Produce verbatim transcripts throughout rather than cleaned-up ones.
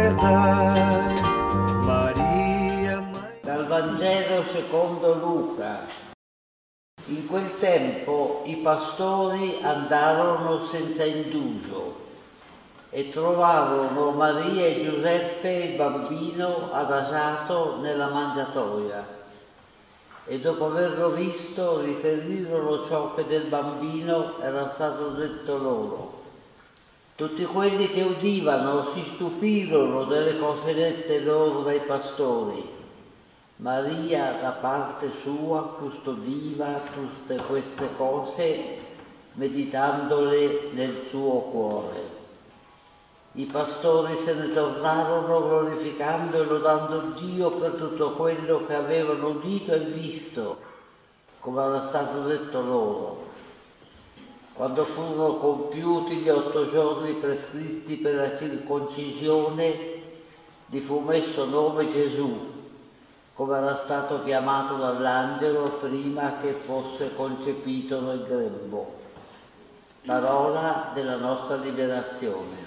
Chiesa. Maria, Maria. Dal Vangelo secondo Luca. In quel tempo i pastori andarono senza indugio e trovarono Maria e Giuseppe il bambino adagiato nella mangiatoia. E dopo averlo visto riferirono ciò che del bambino era stato detto loro. Tutti quelli che udivano si stupirono delle cose dette loro dai pastori. Maria da parte sua custodiva tutte queste cose, meditandole nel suo cuore. I pastori se ne tornarono glorificando e lodando Dio per tutto quello che avevano udito e visto, come era stato detto loro. Quando furono compiuti gli otto giorni prescritti per la circoncisione, gli fu messo nome Gesù, come era stato chiamato dall'angelo prima che fosse concepito nel grembo. Parola della nostra liberazione.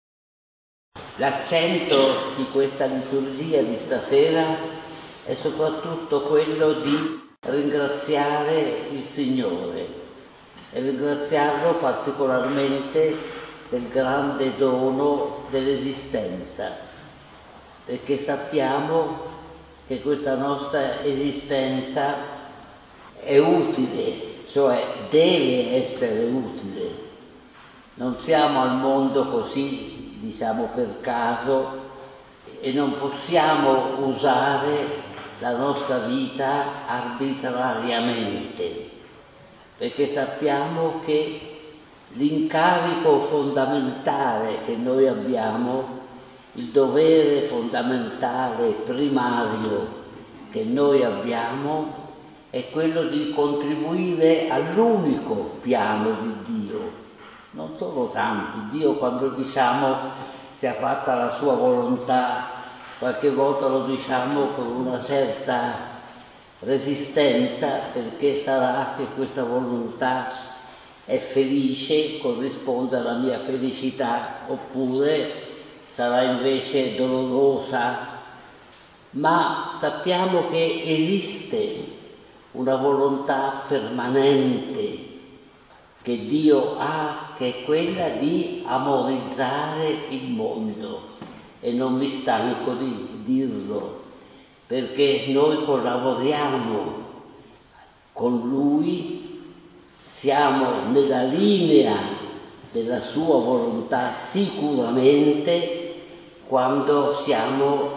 L'accento di questa liturgia di stasera è soprattutto quello di ringraziare il Signore e ringraziarlo particolarmente del grande dono dell'esistenza, perché sappiamo che questa nostra esistenza è utile, cioè deve essere utile. Non siamo al mondo così, diciamo per caso, e non possiamo usare la nostra vita arbitrariamente, perché sappiamo che l'incarico fondamentale che noi abbiamo, il dovere fondamentale, primario che noi abbiamo, è quello di contribuire all'unico piano di Dio. Non sono tanti, Dio quando diciamo sia fatta la sua volontà, qualche volta lo diciamo con una certa resistenza, perché sarà che questa volontà è felice, corrisponde alla mia felicità, oppure sarà invece dolorosa, ma sappiamo che esiste una volontà permanente che Dio ha, che è quella di amorizzare il mondo, e non mi stanco di dirlo, perché noi collaboriamo con Lui, siamo nella linea della sua volontà sicuramente quando siamo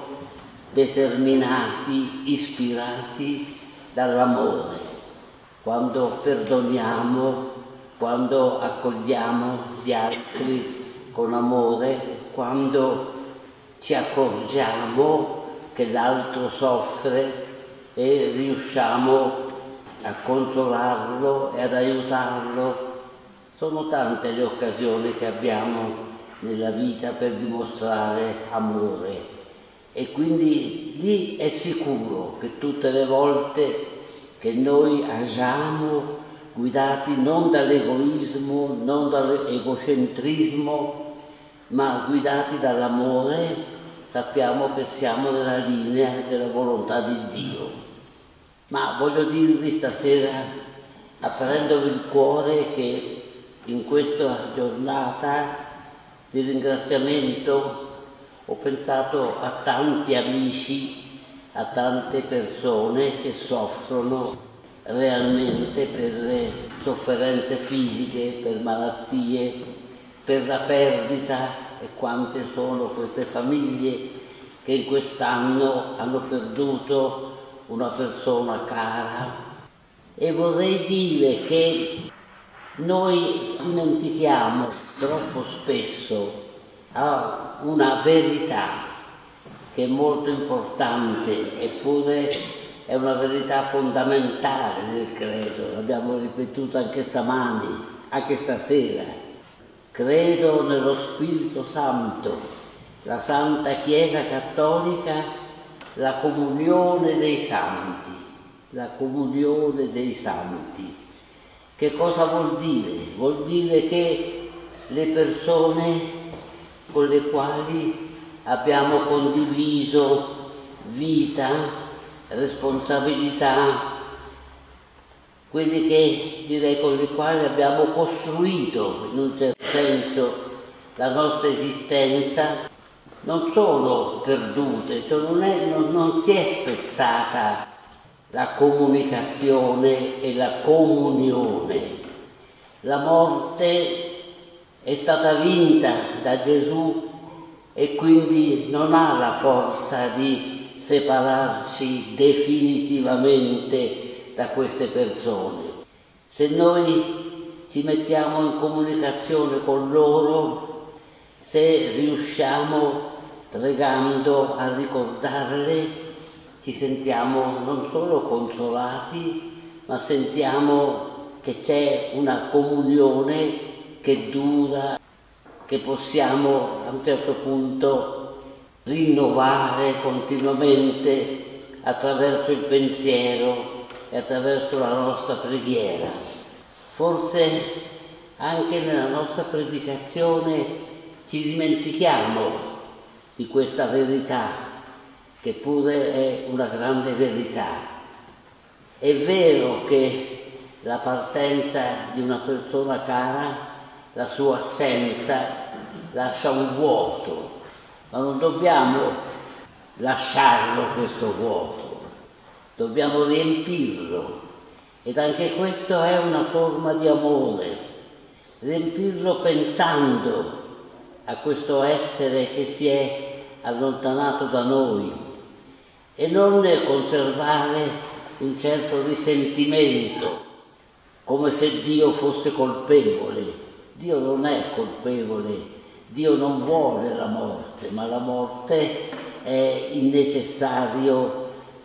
determinati, ispirati dall'amore, quando perdoniamo, quando accogliamo gli altri con amore, quando ci accorgiamo che l'altro soffre e riusciamo a consolarlo e ad aiutarlo. Sono tante le occasioni che abbiamo nella vita per dimostrare amore, e quindi lì è sicuro che tutte le volte che noi agiamo guidati non dall'egoismo, non dall'egocentrismo, ma guidati dall'amore, sappiamo che siamo nella linea della volontà di Dio. Ma voglio dirvi stasera, aprendovi il cuore, che in questa giornata di ringraziamento ho pensato a tanti amici, a tante persone che soffrono realmente per le sofferenze fisiche, per malattie, per la perdita, e quante sono queste famiglie che in quest'anno hanno perduto una persona cara. E vorrei dire che noi dimentichiamo troppo spesso una verità che è molto importante, eppure è una verità fondamentale del credo, l'abbiamo ripetuta anche stamani, anche stasera. Credo nello Spirito Santo, la Santa Chiesa Cattolica, la comunione dei santi, la comunione dei santi. Che cosa vuol dire? Vuol dire che le persone con le quali abbiamo condiviso vita, responsabilità, quelli che direi con i quali abbiamo costruito in un certo senso la nostra esistenza, non sono perdute, cioè non, è, non, non si è spezzata la comunicazione e la comunione. La morte è stata vinta da Gesù e quindi non ha la forza di separarci definitivamente da queste persone. Se noi ci mettiamo in comunicazione con loro, se riusciamo, pregando, a ricordarle, ci sentiamo non solo consolati, ma sentiamo che c'è una comunione che dura, che possiamo a un certo punto rinnovare continuamente attraverso il pensiero e attraverso la nostra preghiera. Forse anche nella nostra predicazione ci dimentichiamo di questa verità, che pure è una grande verità. È vero che la partenza di una persona cara, la sua assenza, lascia un vuoto, ma non dobbiamo lasciarlo questo vuoto. Dobbiamo riempirlo, ed anche questo è una forma di amore, riempirlo pensando a questo essere che si è allontanato da noi e non conservare un certo risentimento, come se Dio fosse colpevole. Dio non è colpevole, Dio non vuole la morte, ma la morte è il necessario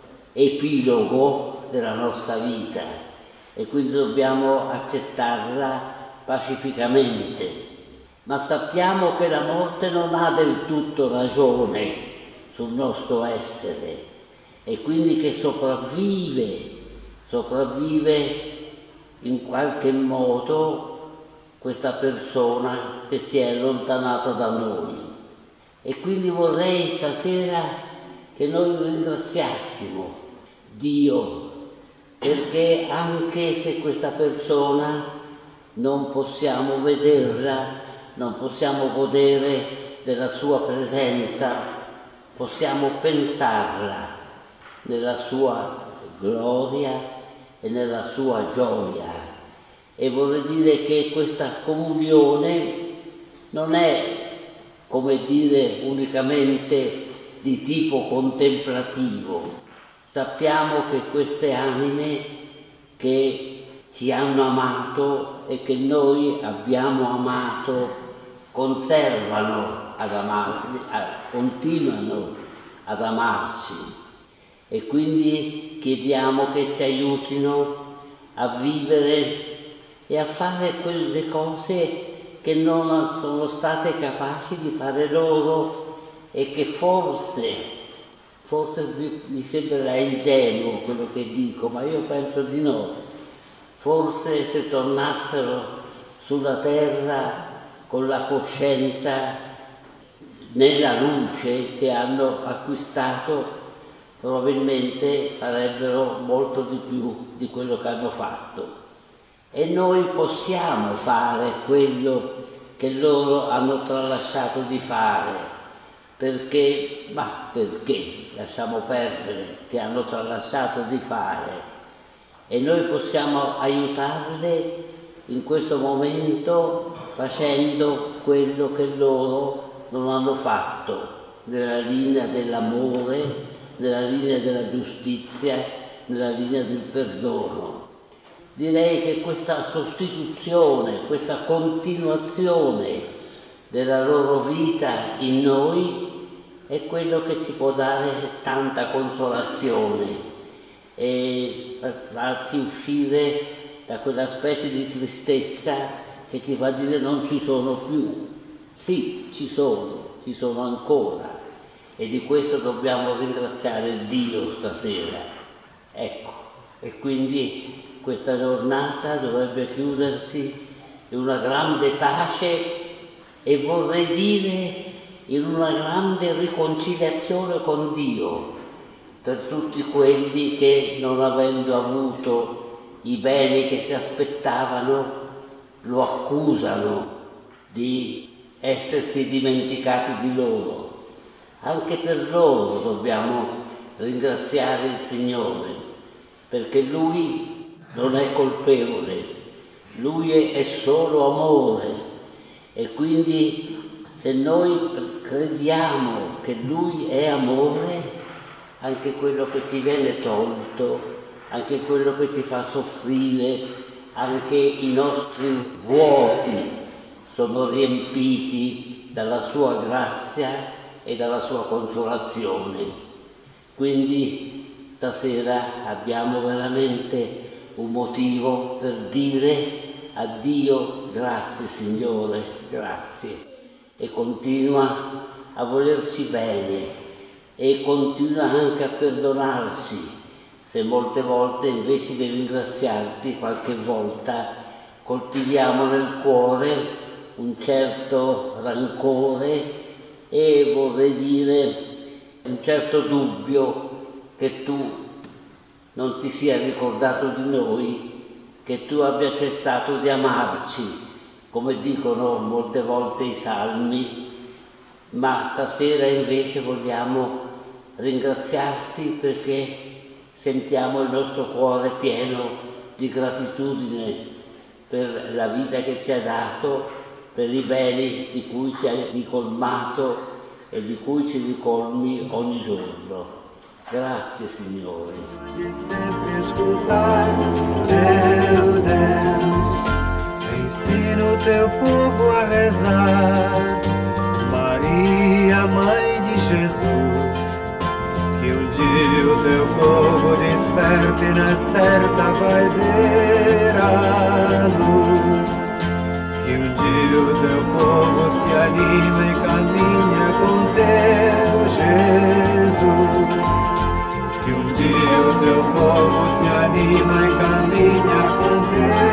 epilogo della nostra vita e quindi dobbiamo accettarla pacificamente, ma sappiamo che la morte non ha del tutto ragione sul nostro essere e quindi che sopravvive, sopravvive in qualche modo questa persona che si è allontanata da noi. E quindi vorrei stasera che noi ringraziassimo Dio, perché anche se questa persona non possiamo vederla, non possiamo godere della sua presenza, possiamo pensarla nella sua gloria e nella sua gioia. E vorrei dire che questa comunione non è, come dire, unicamente di tipo contemplativo. Sappiamo che queste anime che ci hanno amato e che noi abbiamo amato conservano ad amarci, continuano ad amarci e quindi chiediamo che ci aiutino a vivere e a fare quelle cose che non sono state capaci di fare loro e che forse Forse vi sembrerà ingenuo quello che dico, ma io penso di no. Forse se tornassero sulla terra con la coscienza nella luce che hanno acquistato, probabilmente farebbero molto di più di quello che hanno fatto. E noi possiamo fare quello che loro hanno tralasciato di fare. Perché, ma perché, lasciamo perdere, che hanno tralasciato di fare e noi possiamo aiutarle in questo momento facendo quello che loro non hanno fatto, nella linea dell'amore, nella linea della giustizia, nella linea del perdono. Direi che questa sostituzione, questa continuazione della loro vita in noi è quello che ci può dare tanta consolazione e farci uscire da quella specie di tristezza che ci fa dire non ci sono più. Sì, ci sono, ci sono ancora e di questo dobbiamo ringraziare Dio stasera. Ecco, e quindi questa giornata dovrebbe chiudersi in una grande pace. E vorrei dire in una grande riconciliazione con Dio per tutti quelli che, non avendo avuto i beni che si aspettavano, lo accusano di essersi dimenticati di loro. Anche per loro dobbiamo ringraziare il Signore, perché Lui non è colpevole, Lui è solo amore, e quindi se noi crediamo che Lui è amore, anche quello che ci viene tolto, anche quello che ci fa soffrire, anche i nostri vuoti sono riempiti dalla sua grazia e dalla sua consolazione. Quindi stasera abbiamo veramente un motivo per dire a Dio grazie Signore, grazie, e continua a volerci bene e continua anche a perdonarci, se molte volte invece di ringraziarti qualche volta coltiviamo nel cuore un certo rancore e vorrei dire un certo dubbio che tu non ti sia ricordato di noi, che tu abbia cessato di amarci, come dicono molte volte i salmi, ma stasera invece vogliamo ringraziarti perché sentiamo il nostro cuore pieno di gratitudine per la vita che ci ha dato, per i beni di cui ci hai ricolmato e di cui ci ricolmi ogni giorno. Grazie Signore. De sempre escutar teu Deus, ensina o teu povo a rezar. Maria, Mãe de Jesus, que um dia o teu povo desperte e na certa vai ver a luz. Que um dia o teu povo se anima e caminha com teu Jesus. Que um dia o teu povo se anima e caminha com teu